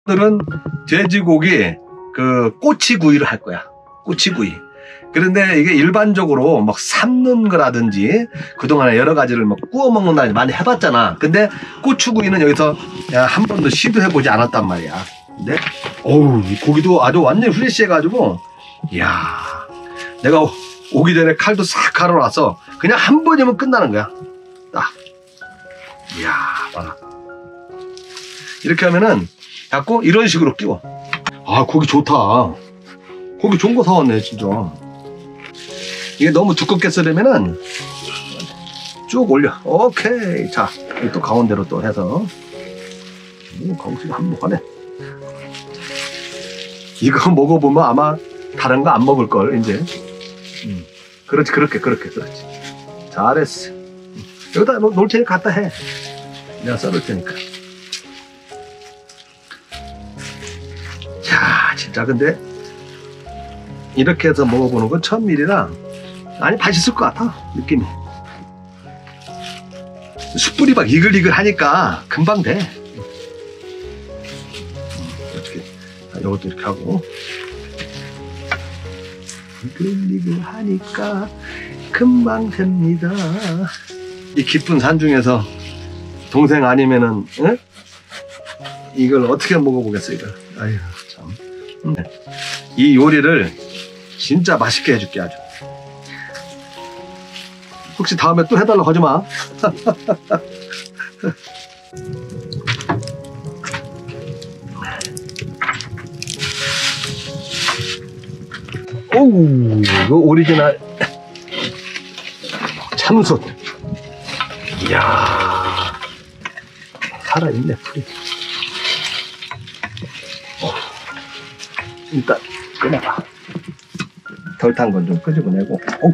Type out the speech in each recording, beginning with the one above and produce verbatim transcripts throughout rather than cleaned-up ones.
오늘은 돼지고기 그 꼬치구이를 할 거야. 꼬치구이. 그런데 이게 일반적으로 막 삶는 거라든지 그동안에 여러 가지를 막 구워 먹는다 많이 해봤잖아. 근데 꼬치구이는 여기서 한 번도 시도해보지 않았단 말이야. 근데 어우, 이 고기도 아주 완전히 프레시해가지고, 이야, 내가 오기 전에 칼도 싹 갈아놔서 그냥 한 번이면 끝나는 거야. 딱. 이야, 봐라. 이렇게 하면은 자꾸 이런 식으로 끼워. 아, 고기 좋다. 고기 좋은 거 사왔네, 진짜. 이게 너무 두껍게 썰으면은 쭉 올려. 오케이. 자, 또 가운데로 또 해서. 오, 강수가 한번 하네. 이거 먹어보면 아마 다른 거 안 먹을걸, 이제. 음. 그렇지, 그렇게, 그렇게, 그렇지. 잘했어. 여기다 놓을 테니까 갖다 해. 내가 썰을 테니까. 야, 진짜 근데 이렇게 해서 먹어보는 건 처음이라 아니 맛있을 것 같아, 느낌이. 숯불이 막 이글이글 하니까 금방 돼. 이렇게, 이것도 이렇게 하고. 이글이글 하니까 금방 됩니다. 이 깊은 산 중에서 동생 아니면은, 응? 이걸 어떻게 먹어보겠어, 이걸. 아휴, 참. 음. 이 요리를 진짜 맛있게 해줄게, 아주. 혹시 다음에 또 해달라고 하지 마. 오우, 이거 오리지널 참숯. 이야, 살아있네, 풀이. 어. 일단 끄내봐. 덜 탄 건 좀 끄집어내고. 오우.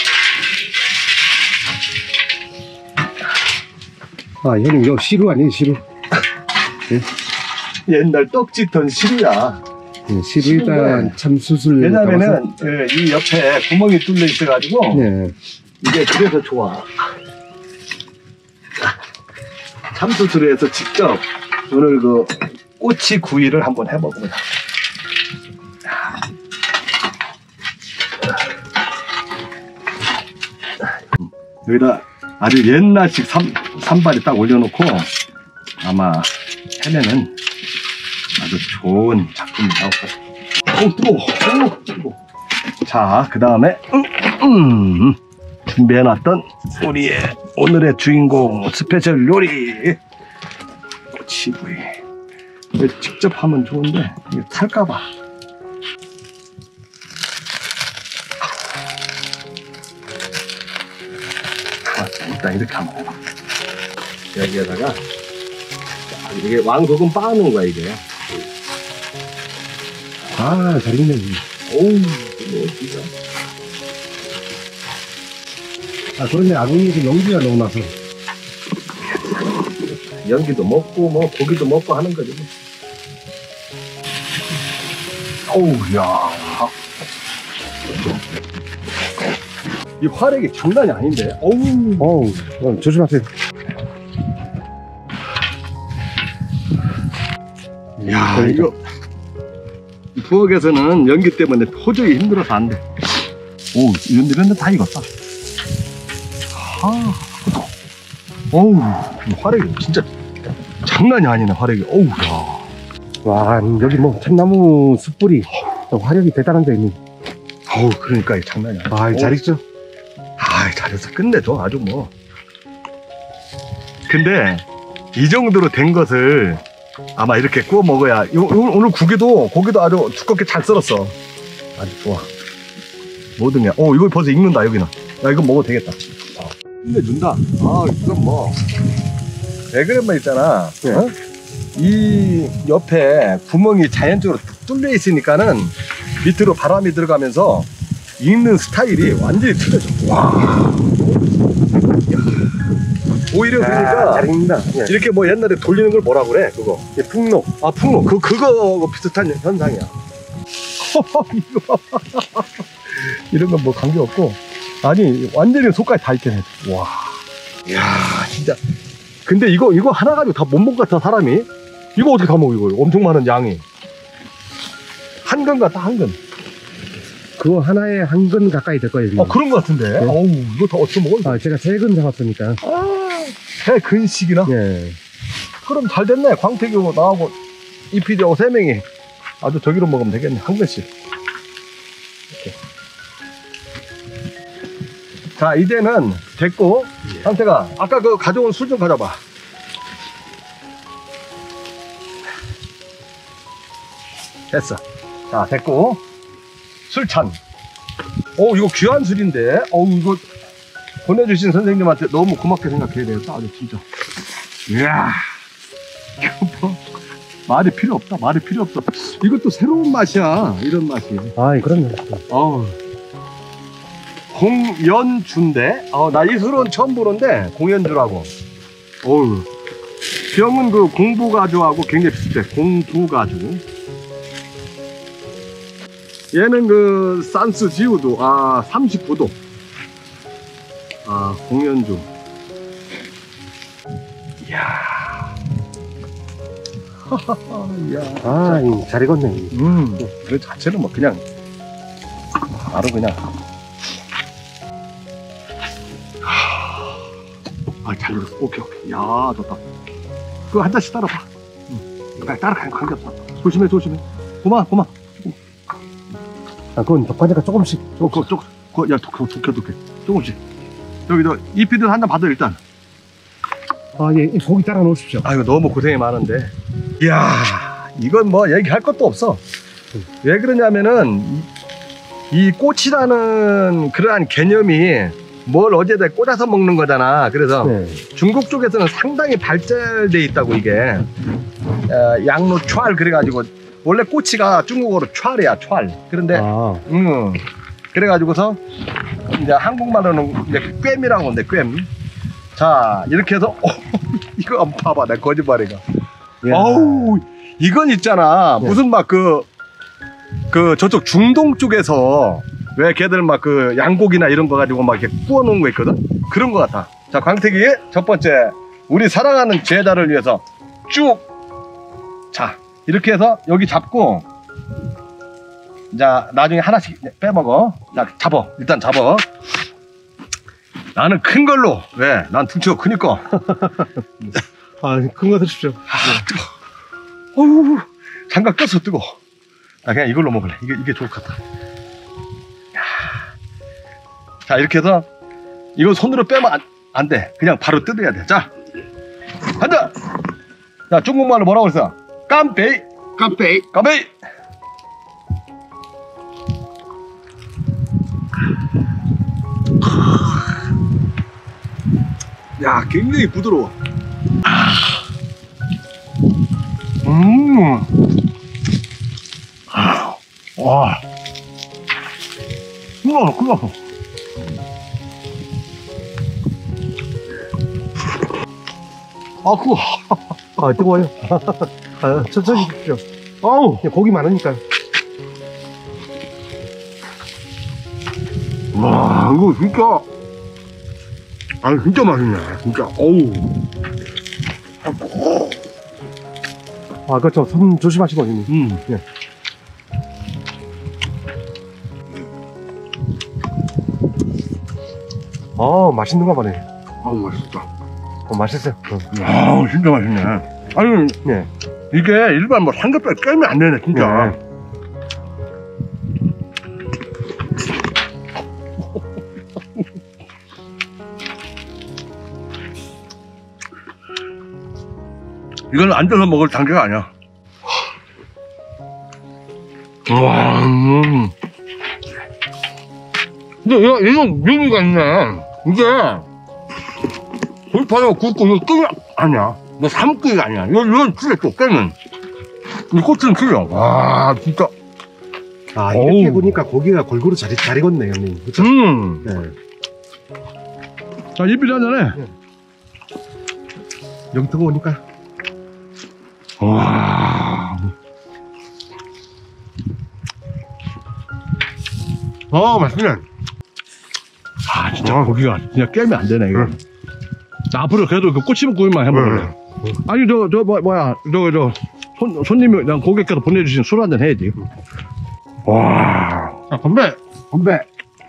아, 형님, 이거 시루 아니에요, 시루? 네? 옛날 떡짓던 시루야. 네, 시루에다 참숯을. 왜냐면은 그, 이 옆에 구멍이 뚫려 있어가지고. 네. 이게 그래서 좋아. 참숯으로 해서 직접 오늘 그 꼬치 구이를 한번 해먹어보자. 여기다 아주 옛날식 삼, 산발이 딱 올려놓고 아마 해내는 아주 좋은 작품이 나올 거야. 오, 뜨거워. 오, 뜨거워. 자, 그 다음에 음, 음, 준비해놨던 우리의 오늘의 주인공 스페셜 요리 꼬치구이. 직접 하면 좋은데 이게 탈까봐. 일단 이렇게 한번 해봐. 여기에다가 이게 왕소금 빻는 거야, 이게. 아, 잘 익네. 오우, 이거 진짜. 아, 그런데 아궁이에서 연기가 너무 나서. 연기도 먹고, 뭐, 고기도 먹고 하는 거지. 어우, 야. 이 화력이 장난이 아닌데. 어우, 어우, 어, 조심하세요. 야, 그러니까. 이거 부엌에서는 연기 때문에 도저히 힘들어서 안 돼. 오, 이런 데는 다 익었다. 하, 어우, 화력이 진짜 장난이 아니네, 화력이. 어우, 야. 와, 여기 뭐 참나무 숯불이 화력이 대단한 데 있니? 어우, 그러니까 장난이 아니야. 아, 잘 익죠? 아, 잘해서 끝내줘, 아주 뭐. 근데 이 정도로 된 것을 아마 이렇게 구워 먹어야. 요, 요, 오늘 고기도 고기도 아주 두껍게 잘 썰었어. 아주 좋아. 모든 게. 어, 이거 벌써 익는다, 여기는. 야, 이거 먹어도 되겠다. 어. 끝내준다. 아, 이건 뭐. 왜 그런말 있잖아. 네. 어? 이 옆에 구멍이 자연적으로 뚫려 있으니까는 밑으로 바람이 들어가면서 익는 스타일이 완전히 틀려져. 와. 오히려 그러니까 잘 익는다. 예. 이렇게 뭐 옛날에 돌리는 걸 뭐라 그래, 그거? 예, 풍로. 아, 풍로. 그, 그거 비슷한 현상이야. 이거. 이런 건 뭐 관계없고. 아니, 완전히 속까지 다 익게 해. 와. 이야, 진짜. 근데 이거, 이거 하나 가지고 다 못 먹을 것 같아, 사람이. 이거 어떻게 다 먹어, 이거? 엄청 많은 양이. 한 근 같다, 한 근. 그거 하나에 한 근 가까이 될 거예요. 지금. 어, 그런 것 같은데. 네. 어우, 이거 다 어떻게 먹어? 아, 제가 세 근 잡았으니까. 아, 세 근씩이나? 예. 그럼 잘 됐네. 광택이고 나하고 이피디하고 세 명이 아주 저기로 먹으면 되겠네. 한 근씩. 이렇게. 자, 이제는 됐고, 상태가 아까 그 가져온 술 좀 가져봐. 됐어. 자, 됐고, 술찬. 오, 이거 귀한 술인데, 어우, 이거 보내주신 선생님한테 너무 고맙게 생각해야 되겠다. 아주 진짜. 이야, 이거 뭐, 말이 필요 없다. 말이 필요 없어. 이것도 새로운 맛이야. 이런 맛이. 아, 그럼요. 어우. 공연주인데, 어, 나 이 술은 처음 보는데, 공연주라고. 어우. 병은 그 공부가주하고 굉장히 비슷해. 공부가주. 얘는 그 산스 지우도, 아, 삼십구 도. 아, 공연주. 이야. 이야. 아, 이, 잘 익었네. 음, 그 자체는 뭐 그냥, 바로 그냥. 아, 잘 익었어. 오케이, 오케이. 야, 좋다. 그거 한 잔씩 따라봐. 응. 그냥 따라가는 거 관계없어. 조심해, 조심해. 고마, 고마. 아, 그건 독과제가 조금씩. 어, 그거, 조, 그거, 야, 독, 독해, 독해. 조금씩. 여기, 너, 이피드 한 잔 받아, 일단. 아, 예, 이 고기 따라 놓으십시오. 아이고, 너무 고생이 많은데. 이야, 이건 뭐 얘기할 것도 없어. 왜 그러냐면은, 이, 이 꽃이라는 그러한 개념이 뭘 어디에다 꽂아서 먹는 거잖아. 그래서 네. 중국 쪽에서는 상당히 발달돼 있다고, 이게. 어, 양로 촤알 그래가지고, 원래 꼬치가 중국어로 촤알이야, 촤알. 그런데, 아, 음, 그래가지고서, 이제 한국말로는 이제 꿰이라고 하는데, 꿰. 자, 이렇게 해서, 어, 이거 한번 봐봐, 내 거짓말이가. 어우, 이건 있잖아. 네. 무슨 막 그, 그, 저쪽 중동 쪽에서, 왜 걔들 막 그 양고기나 이런 거 가지고 막 이렇게 구워놓은 거 있거든? 그런 거 같아. 자, 광택이 첫 번째, 우리 사랑하는 제자를 위해서 쭉, 자, 이렇게 해서 여기 잡고, 자, 나중에 하나씩 빼먹어. 자, 잡어. 일단 잡어. 나는 큰 걸로. 왜? 난 등치가 크니까. 아, 큰 거 드십시오. 아, 뜨거. 어우, 장갑 꼈어, 뜨거. 아, 그냥 이걸로 먹을래. 이게, 이게 좋을 것 같다. 야. 자, 이렇게 해서, 이거 손으로 빼면 안, 안 돼. 그냥 바로 뜯어야 돼. 자, 한다! 자, 중국말로 뭐라고 그랬어? 깜빼이! 깜빼이. 깜빼이! 야, 굉장히 부드러워. 음. 와. 뜨거워, 뜨거워. 아, 그거. 아, 뜨거워요. 아, 천천히 드십시오. 아우. 고기 많으니까. 와, 이거 진짜. 아니, 진짜 맛있네. 진짜. 어우. 아, 그렇죠. 손 조심하시고, 형님. 음. 예. 아, 맛있는가 보네. 아우, 맛있다. 어, 맛있어요. 어. 아우, 진짜 맛있네. 아니, 네. 이게 일반 뭐 삼겹살 깨면 안 되네, 진짜. 네. 이건 앉아서 먹을 단계가 아니야. 와, 음. 근데 얘가, 얘는 묘미가 있네. 이게, 돌파가 굵고, 이거 끄기 아니야. 뭐, 삼끄기가 아니야. 이건, 이건 진짜 또 깨면. 이 꽃은 틀려. 와, 진짜. 아, 이렇게 어우. 보니까 고기가 골고루 잘, 잘 익었네, 형님. 그쵸? 음. 네. 자, 입이 하잖아. 여기 뜨거우니까. 와. 아, 맛있네. 아, 진짜 고기가 진짜 깨면 안 되네, 이거. 응. 나 앞으로 그래도 그 꼬치볶음만 해먹을래. 응. 아니 저 저 뭐, 뭐야 저 저 손 손님이 그냥 고객께서 보내주신 술 한잔 해야지. 와. 자, 건배! 건배!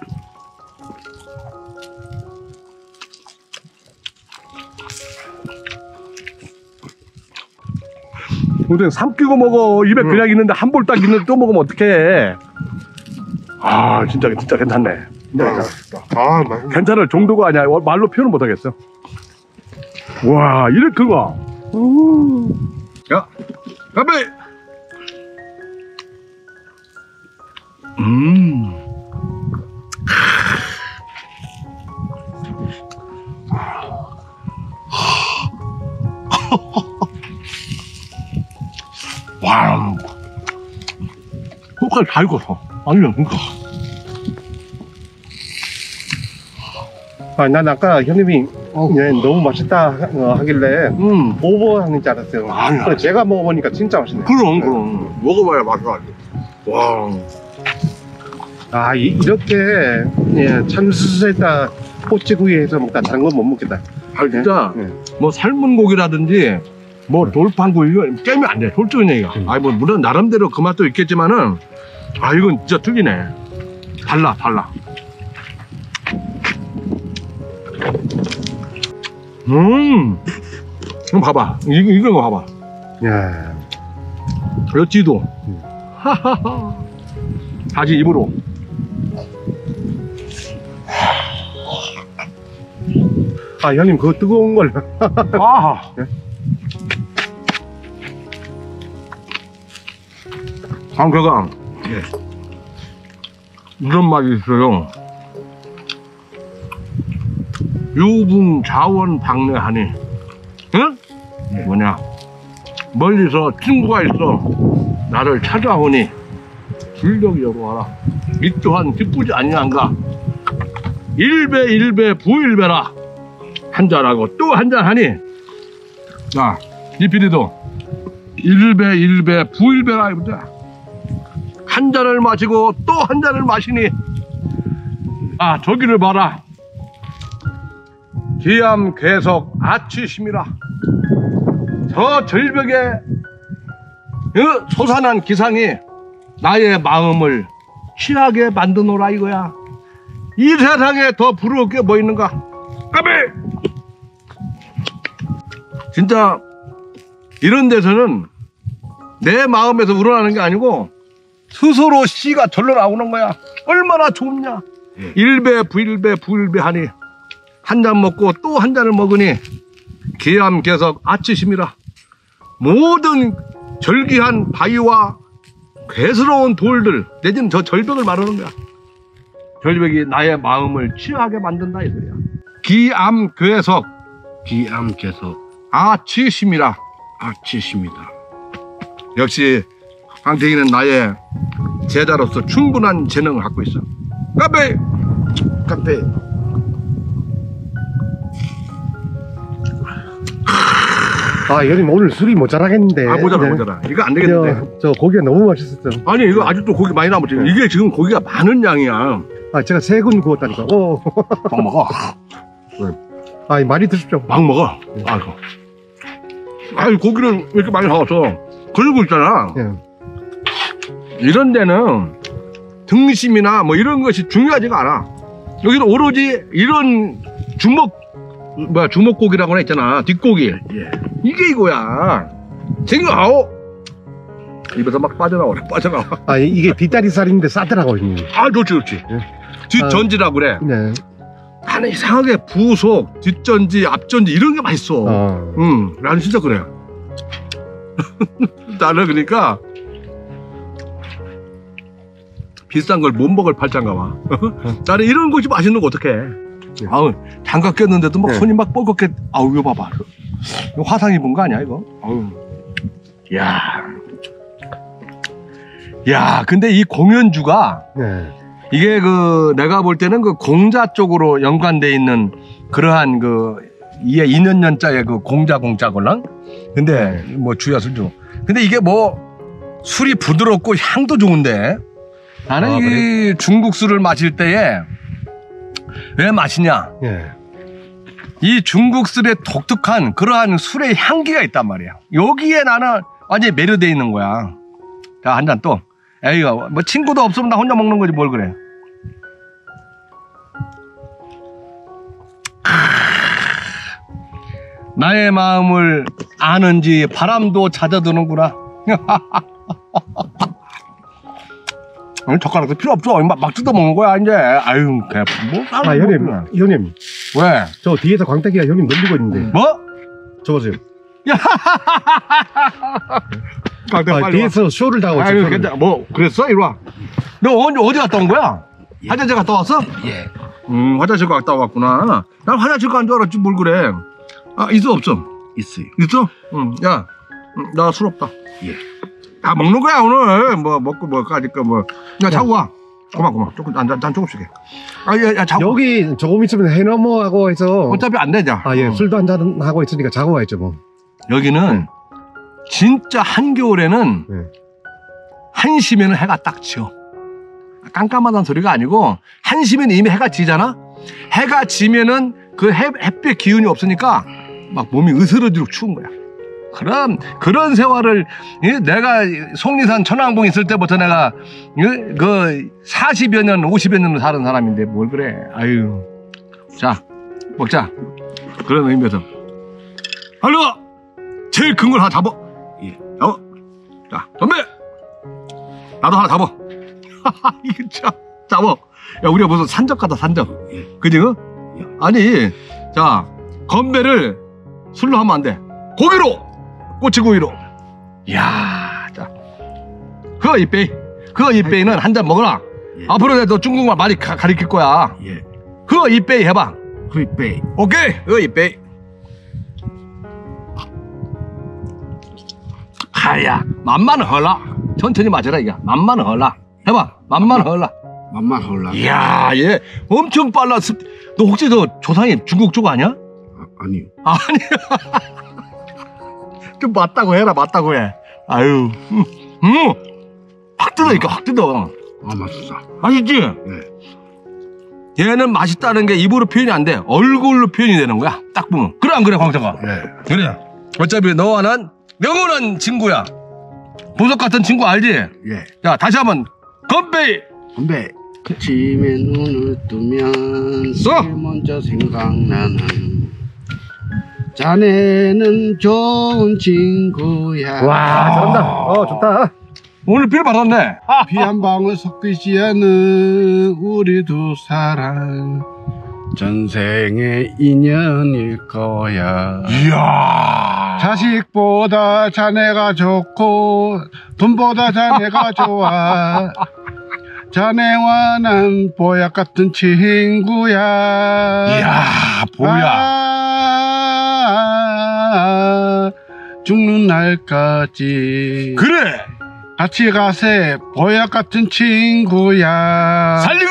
동생 삼키고 먹어. 입에 응. 그냥 있는데 한 볼 딱 있는데 또 먹으면 어떡해. 아 진짜 진짜 괜찮네. 진짜 괜찮아. 아, 맛있네. 괜찮을 정도가 아니야. 말로 표현을 못하겠어. 와 이렇게 그거. 야 가베. 음. 와, kok까지 다 익었어. 아니면 그니까. 아, 난 아까 형님이 어. 예, 너무 맛있다 하- 어, 하길래 음, 오버하는 줄 알았어요. 아니야. 근데 제가 먹어보니까 진짜 맛있네. 그럼, 그럼. 먹어봐야 맛을 알지. 와. 아, 이, 이렇게 예, 참수수에다 꼬치구이해서 먹다 다른 건 못 먹겠다. 아, 진짜, 예. 뭐, 삶은 고기라든지, 뭐, 돌판구, 이거 깨면 안 돼. 솔직히 얘기가. 음. 아니, 뭐, 물론, 나름대로 그 맛도 있겠지만은, 아, 이건 진짜 틀리네. 달라, 달라. 음. 이거 봐봐. 이, 이거 봐봐. 야, 여찌도. 음. 하하하. 다시 입으로. 아, 형님 그거 뜨거운 걸. 아하. 상쾌감. 이런 맛이 있어요. 유분 자원 방래하니. 응? 뭐냐? 멀리서 친구가 있어. 나를 찾아오니. 불력이 여로와라. 이 또한 기쁘지 아니한가? 일배 일배 부일배라. 한잔하고 또 한잔하니. 자, 이 피디도 일배 일배 부일배라 이보자. 한 잔을 마시고 또 한 잔을 마시니. 아, 저기를 봐라. 기암 괴석 아치심이라. 저 절벽에 어, 솟아난 기상이 나의 마음을 취하게 만드노라 이거야. 이 세상에 더 부러울 게 뭐 있는가? 까비! 진짜 이런 데서는 내 마음에서 우러나는 게 아니고 스스로 씨가 절로 나오는 거야. 얼마나 좋냐. 일배 부일배 부일배 하니 한 잔 먹고 또 한 잔을 먹으니 기암괴석 아치심이라. 모든 절기한 바위와 괴스러운 돌들 내지는 저 절벽을 말하는 거야. 절벽이 나의 마음을 취하게 만든다 이 소리야. 기암괴석 기암괴석 아치심이라. 아치심이다. 역시 황태기는 나의 제자로서 충분한 재능을 갖고 있어. 카페! 카페! 아, 형님 오늘 술이 모자라겠는데. 아, 모자라, 네. 모자라. 이거 안 되겠는데. 저, 저 고기가 너무 맛있었어. 아니, 이거 아직도 고기 많이 남았지. 네. 이게 지금 고기가 많은 양이야. 아, 제가 세 근 구웠다니까. 오. 막 먹어. 아, 많이 드십시오. 막 먹어. 아이고. 아니, 고기를 왜 이렇게 많이 사왔어? 그리고 있잖아. 예. 이런 데는 등심이나 뭐 이런 것이 중요하지가 않아. 여기는 오로지 이런 주먹, 뭐야, 주먹고기라고 했잖아. 뒷고기. 예. 이게 이거야. 지금, 아오! 입에서 막 빠져나와, 빠져나와. 아, 이- 이게 뒷다리살인데 싸더라고, 형님. 아, 좋지, 좋지. 뒷전지라고 그래. 네. 나는 이상하게 부속, 뒷전지, 앞전지 이런 게 맛있어. 어. 응, 나는 진짜 그래. 나는 그러니까 비싼 걸 못 먹을 팔짱가 봐. 나는 이런 것이 맛있는 거 어떡해. 아우, 장갑 꼈는데도 막 네. 손이 막 뻘겋게. 아우, 이거 봐봐. 이거 화상 입은 거 아니야 이거? 아우. 야. 야, 근데 이 공연주가 네. 이게 그 내가 볼 때는 그 공자 쪽으로 연관돼 있는 그러한 그 이에 이 년 년자의 그 공자 공자걸랑. 근데 뭐 주야 술주. 근데 이게 뭐 술이 부드럽고 향도 좋은데 나는 아, 이 중국 술을 마실 때에 왜 마시냐? 예. 이 중국 술의 독특한 그러한 술의 향기가 있단 말이야. 여기에 나는 완전히 매료돼 있는 거야. 자, 한 잔 또. 에이, 뭐 친구도 없으면 나 혼자 먹는 거지 뭘 그래. 나의 마음을 아는지 바람도 잦아드는구나. 젓가락도 필요 없어. 막, 막 뜯어 먹는 거야 이제. 아유, 그냥 뭐. 아 형님, 형님. 왜? 저 뒤에서 광택이가 형님 놀리고 있는데. 뭐? 저 보세요. 광택 아, 빨리 뒤에서 쇼를 다 하고 아유, 있어요. 괜찮아. 뭐 그랬어? 이리 와. 너 어디 어디 갔다 온 거야? 예. 화장실 갔다 왔어? 예. 음, 화장실 갔다 왔구나. 난 화장실 간 줄 알았지 뭘 그래. 아, 있어 없어? 있어요. 있어? 응. 야, 나 술 없다. 예. 다 먹는 거야 오늘. 뭐 먹고 뭐까지 거 뭐. 야, 자고 와. 고마 고마. 조금 난, 난 조금씩 해. 아, 야, 야 자고. 여기 조금 있으면 해넘어하고 해서. 어차피 안 되자. 아 예. 어. 술도 한잔 하고 있으니까 자고 와야죠 뭐. 여기는 진짜 한겨울에는 네. 한시면 해가 딱 지어. 깜깜하다는 소리가 아니고 한시면 이미 해가 지잖아. 해가 지면은 그 해, 햇빛 기운이 없으니까 막 몸이 으스러지고 추운 거야. 그런 그런 생활을 예, 내가 속리산 천왕봉 있을 때부터 내가 예, 그 사십여 년 오십여 년을 사는 사람인데 뭘 그래. 아유. 자, 먹자. 그런 의미에서 할로 제일 큰 걸 하나 잡아. 예. 잡아. 자, 건배. 나도 하나 잡아. 이거 참 잡아. 야, 우리가 무슨 산적 같다 산적. 예. 그지? 예. 아니, 자, 건배를 술로 하면 안 돼. 고기로, 꼬치구이로. 이야, 자, 그 이빼이, 그 이빼이는 한 잔 먹어라. 예. 앞으로 내가 너 중국말 많이 가, 가르칠 거야. 예. 그 이빼이 해봐. 그 이빼이. 오케이. 그 이빼이. 하야, 맘만 헐라. 천천히 마셔라 이게. 맘만 헐라. 해봐. 맘만 헐라. 맘만 헐라. 이야, 얘 엄청 빨라. 너 혹시 너 조상이 중국 쪽 아니야? 아, 아니요. 아니야. 좀 맞다고 해라. 맞다고 해. 아유, 음, 음. 확 뜯으니까 확 뜯어. 아 맛있다. 맛있지? 네. 얘는 맛있다는 게 입으로 표현이 안 돼. 얼굴로 표현이 되는 거야. 딱 보면. 그래 안 그래, 광태가? 네. 그래. 어차피 너와 난 영원한 친구야. 보석 같은 친구 알지? 예. 자, 다시 한번 건배. 건배. 아침에 눈을 뜨면 써! 제일 먼저 생각나는 자네는 좋은 친구야. 와 잘한다. 어 좋다. 오늘 빌 받았네. 피 한 방울 섞이지 않는 우리 두 사람 전생의 인연일 거야. 이야. 자식보다 자네가 좋고 돈보다 자네가 좋아. 자네와 난 보약 같은 친구야. 이야, 보야. 아, 죽는 날까지 그래. 같이 가세. 보약 같은 친구야. 살리고.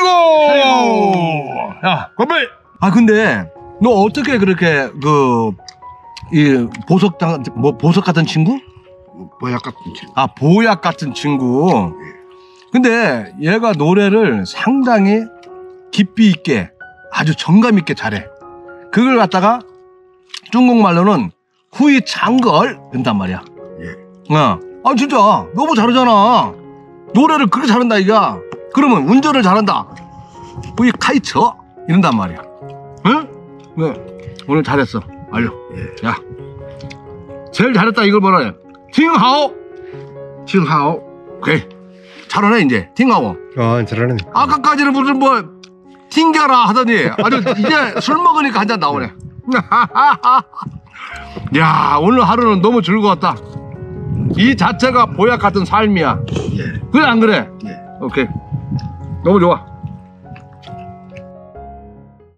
야, 건배. 아, 근데 너 어떻게 그렇게 그 이 보석 뭐 보석 같은 친구? 보약 같은 친구. 아, 보약 같은 친구. 근데 얘가 노래를 상당히 깊이 있게 아주 정감 있게 잘해. 그걸 갖다가 중국말로는 후이 장걸 된단 말이야. 예. 어. 아, 진짜 너무 잘하잖아. 노래를 그렇게 잘한다 이가. 그러면 운전을 잘한다. 후이 카이처 이런단 말이야. 응? 네. 오늘 잘했어. 알려. 예. 야, 제일 잘했다 이걸 뭐라 해? 팅하오. 칭하오. 오케이. 잘하네 이제. 팅하오. 아 잘하네. 아까까지는 무슨 뭐 튕겨라 하더니 아주 이제 술 먹으니까 한 잔 나오네. 야, 오늘 하루는 너무 즐거웠다. 이 자체가 보약 같은 삶이야. 예. 그래 안 그래? 예. 오케이. 너무 좋아.